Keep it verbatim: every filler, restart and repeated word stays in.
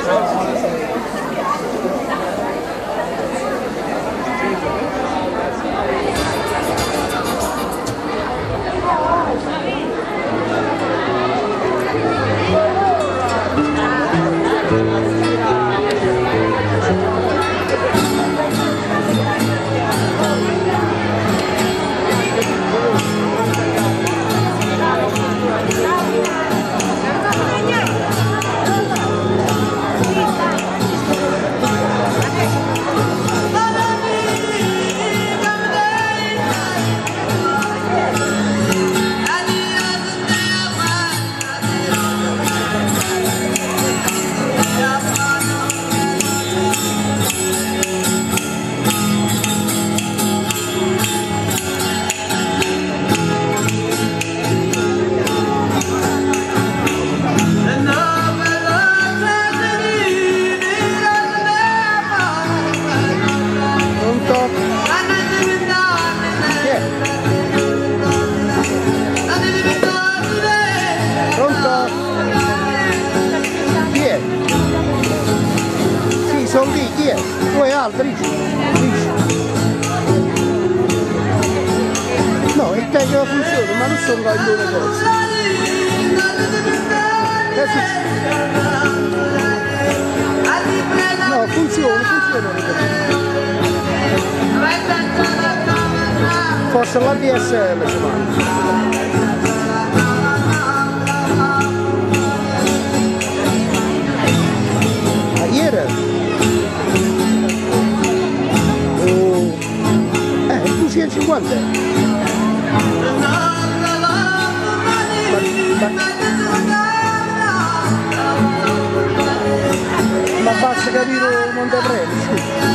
Sono lì, chi è? Due altri? No, il tecnico funziona, ma non sono là in due cose. No, funziona, funziona. Forse la D S L ci manca. Ieri? duecentocinquanta ma, ma basta capire Montepremi.